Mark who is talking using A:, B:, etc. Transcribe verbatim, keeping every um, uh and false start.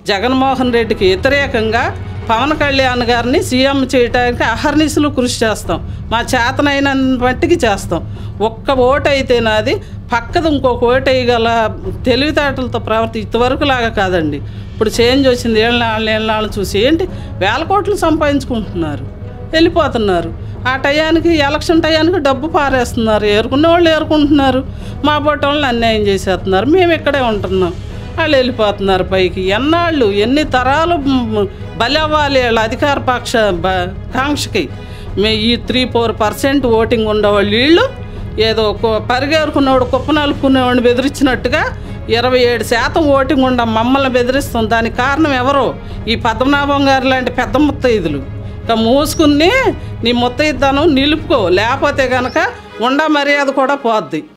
A: జగన్మోహన్ రెడ్డికి వ్యతిరేకంగా పవన్ కళ్యాణ్ గారిని సీఎం చేయడానికి అహర్నిశలు కృషి చేస్తాం. మా చేతనైన మట్టికి చేస్తాం. ఒక్క ఓటు అయితే నాది, పక్కది ఇంకొక ఓటు వేయగల తెలివితేటలతో ప్రవర్తి ఇంతవరకు లాగా కాదండి. ఇప్పుడు చేంజ్ వచ్చింది. ఏళ్ళ నాళ్ళు ఏళ్ళ నాళ్ళు చూసి ఏంటి వేల కోట్లు సంపాదించుకుంటున్నారు, వెళ్ళిపోతున్నారు. ఆ టయానికి ఎలక్షన్ టయానికి డబ్బు పారేస్తున్నారు. ఏరుకునే వాళ్ళు ఏరుకుంటున్నారు, మా బొట్ట వాళ్ళని అన్యాయం చేసేస్తున్నారు. మేము ఇక్కడే ఉంటున్నాం, వాళ్ళు వెళ్ళిపోతున్నారు పైకి. ఎన్నాళ్ళు ఎన్ని తరాలు బలి అవ్వాలి వాళ్ళ అధికార పక్ష కాంక్షకి. మే ఈ త్రీ ఫోర్ పర్సెంట్ ఓటింగ్ ఉండేవాళ్ళు వీళ్ళు ఏదో పరిగెరుకునేవాడు కుప్ప నలుపుకునేవాడిని బెదిరించినట్టుగా ఇరవై ఏడు శాతం ఓటింగ్ ఉండ మమ్మల్ని బెదిరిస్తాం. దానికి కారణం ఎవరో ఈ పద్మనాభం గారు లాంటి పెద్ద ముత్తైదులు. ఇక మూసుకుని నీ ముత్తైద్దనం నిలుపుకో, లేకపోతే కనుక ఉండ మర్యాద కూడా పోద్ది.